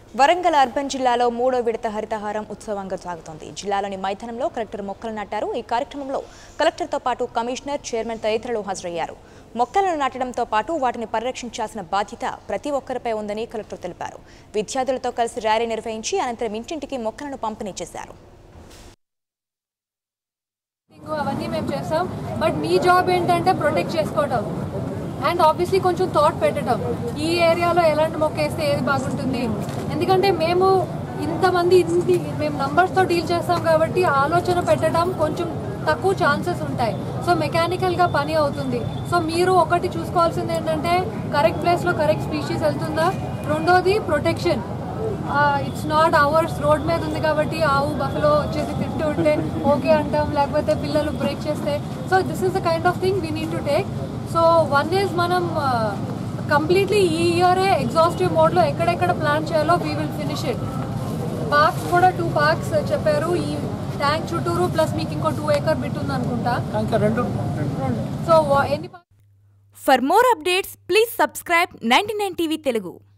Warangal urban జిల్లాలో మూడో విడత హరిత హారం ఉత్సవంగా సాగుతోంది. జిల్లాలోని మైదానంలో కలెక్టర్ మొక్కలు నాటారు. ఈ కార్యక్రమంలో కలెక్టర్తో పాటు కమిషనర్, చైర్మన్ తదితరులు హాజరయ్యారు. మొక్కలను నాటడంతో పాటు వాటిని పరిరక్షించాల్సిన బాధ్యత ప్రతి ఒక్కరిపై ఉందని కలెక్టర్ తెలిపారు. విద్యార్థులతో కలిసి ర్యాలీ నిర్వహించి అనంతరం ఇంటింటికి మొక్కలను పంపిణీ చేశారు. అవన్నీ మేము చేస్తాం, బట్ మీ జాబ్ ఏంటంటే ప్రొటెక్ట్ చేసుకోవడం అండ్ ఆబ్వియస్లీ కొంచెం థాట్ పెట్టడం. ఈ ఏరియాలో ఎలాంటి మొక్క వేస్తే ఏది బాగుంటుంది, ఎందుకంటే మేము ఇంతమంది మేము నంబర్స్తో డీల్ చేస్తాం కాబట్టి ఆలోచన పెట్టడం కొంచెం తక్కువ ఛాన్సెస్ ఉంటాయి. సో మెకానికల్గా పని అవుతుంది. సో మీరు ఒకటి చూసుకోవాల్సింది ఏంటంటే కరెక్ట్ ప్లేస్లో కరెక్ట్ స్పీషీస్ వెళ్తుందా. రెండోది protection. It's not ours road మీద ఉంది కాబట్టి ఆవు బఫలో వచ్చేసి తింటూ ఉంటే ఓకే అంటాం, లేకపోతే పిల్లలు బ్రేక్ చేస్తే. So this is the kind of thing we need to take. So one is మనం కంప్లీట్లీ ఈ ఇయరే ఎగ్జాస్టివ్ మోడ్లో ఎక్కడెక్కడ ప్లాన్ చేయాలో we will finish it. Parks కూడా 2 పార్క్స్ చెప్పారు. ఈ ట్యాంక్ చుట్టూరు ప్లస్ మీకు ఇంకో 2 acre బిట్ ఉంది అనుకుంటా. సో ఎన్ని. For more updates, please subscribe 99 TV Telugu.